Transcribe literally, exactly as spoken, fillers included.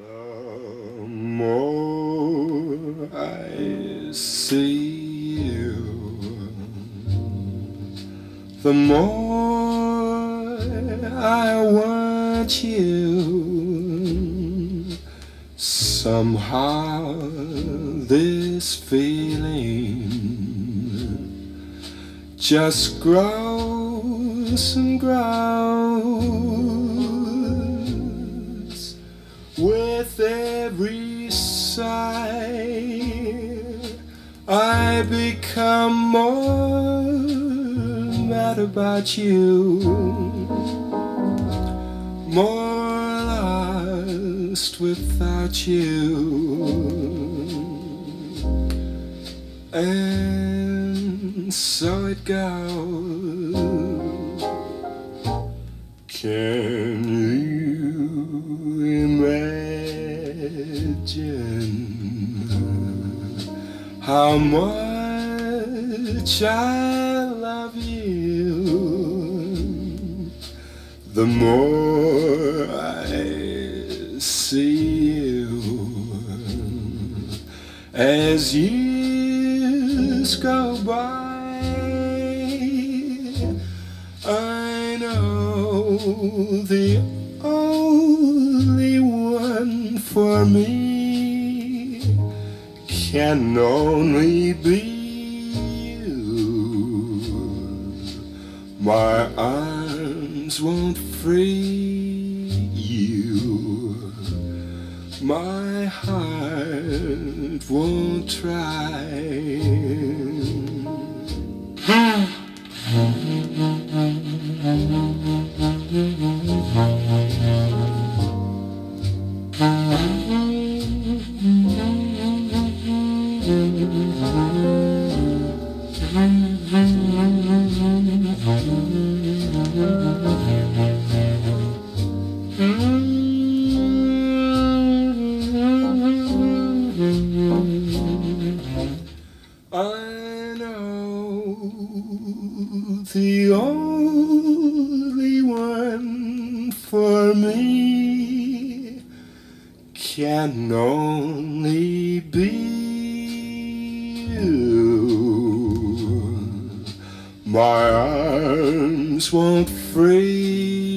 The more I see you, the more I want you. Somehow this feeling just grows and grows with every sigh. I become more mad about you, more lost without you, and so it goes. Can you imagine how much I love you? The more I see you, as years go by, I know the only one for me can only be you. My arms won't free you, my heart won't try. I know the only one for me can only be you. My arms won't free